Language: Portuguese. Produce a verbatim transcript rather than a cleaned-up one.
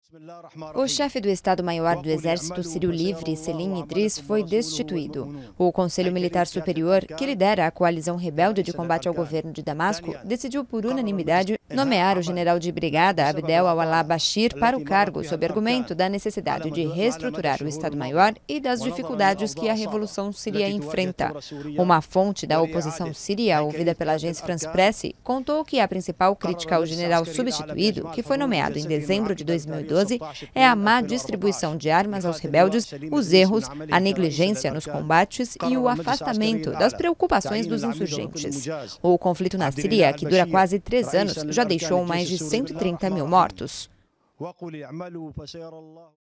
O chefe do Estado-Maior do Exército Sírio Livre, Selim Idriss, foi destituído. O Conselho Militar Superior, que lidera a coalizão rebelde de combate ao governo de Damasco, decidiu por unanimidade nomear o general de brigada Abdel Awallah Bashir para o cargo, sob argumento da necessidade de reestruturar o Estado-Maior e das dificuldades que a Revolução Síria enfrenta. Uma fonte da oposição síria, ouvida pela agência France Presse, contou que a principal crítica ao general substituído, que foi nomeado em dezembro de dois mil e doze, é a má distribuição de armas aos rebeldes, os erros, a negligência nos combates e o afastamento das preocupações dos insurgentes. O conflito na Síria, que dura quase três anos, já deixou mais de cento e trinta mil mortos.